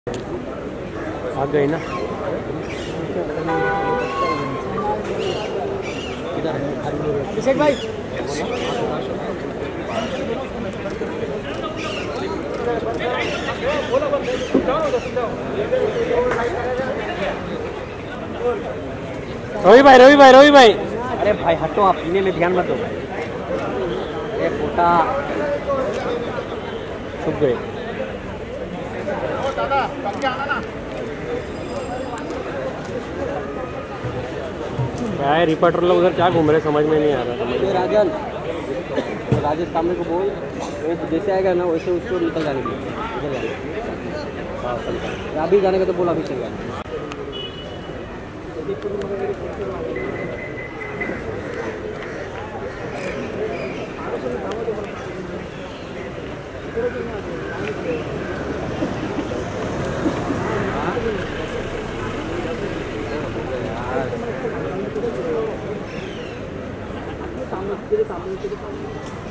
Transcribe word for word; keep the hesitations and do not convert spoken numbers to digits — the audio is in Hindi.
आ गई ना। अभिषेक भाई रवि भाई रवि भाई रवि भाई अरे भाई हटो, आप पीने में ध्यान मत दो। ये पोटा छुप गए। क्या है रिपोर्टर लोग उधर क्या घूम रहे समझ में नहीं आ रहा। ये राजन राजेश कामरे को बोल, वो जैसे आएगा ना वैसे उसको निकल जाने के इधर जाने। अभी जाने का तो बोला, अभी चल जाना। सामने सामने